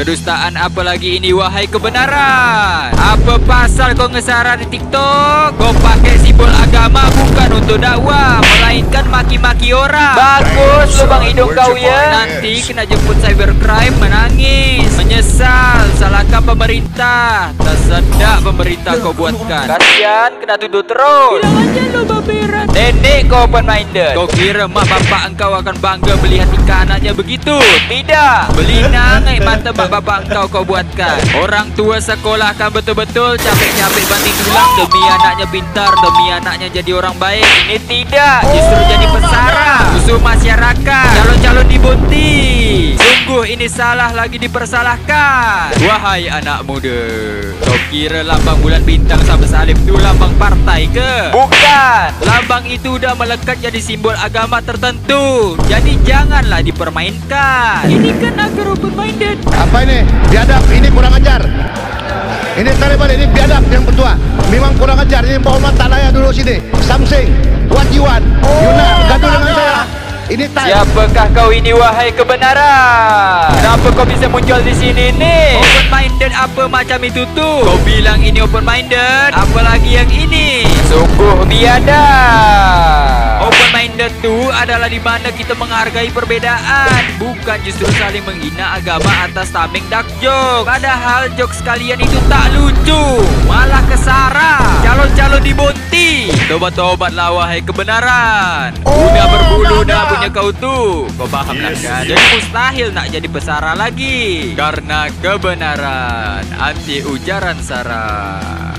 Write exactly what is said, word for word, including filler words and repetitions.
Kedustaan apa lagi ini wahai kebenaran? Apa pasal kau ngesara di TikTok? Kau pakai simbol agama bukan untuk dakwah, melainkan maki-maki orang. Bagus lubang hidung kau ya. Nanti kena jemput cybercrime, menangis, menyesal, salahkan pemerintah. Tak sedap pemerintah kau buatkan. Kasian kena tuduh terus. Bilang aja lo baberan. Nenek kau open-minded. Kau kira mak bapak engkau akan bangga melihat tingkah anaknya begitu? Tidak. Belinang naik mata mak bapak engkau kau buatkan. Orang tua sekolah kan betul-betul capek-capek banting tulang demi anaknya pintar, demi anaknya jadi orang baik. Ini tidak, justru jadi pesara, musuh masyarakat, calon-calon dibunti. Sungguh ini salah lagi dipersalahkan. Wahai anak muda, kau kira lambang bulan bintang sama salib itu lambang partai ke? Bukan. Lambang itu udah melekat jadi simbol agama tertentu. Jadi janganlah dipermainkan. Ini kan agar open-minded. Apa ini? Biadab, ini kurang ajar. Ini Taliban, ini biadab yang bertua. Memang kurang ajar. Ini Pak Umar tak layak dulu sini. Something, what you want? Oh, you nak gaduh dengan saya? Ini time. Siapakah kau ini wahai kebenaran? Kenapa kau bisa muncul di sini ni? Open minded apa macam itu tu? Kau bilang ini open minded, apalagi yang ini? Sungguh biadab. Open minded tu adalah di mana kita menghargai perbedaan, bukan justru saling menghina agama atas tameng dark joke. Padahal jokes kalian itu tak lucu, malah kesara, calon-calon dibonti. Tobat-tobatlah wahai kebenaran. Udah berbulu dah punya kau tu. Kau faham lah kan? Jadi mustahil nak jadi pesara lagi, karena kebenaran anti ujaran sara.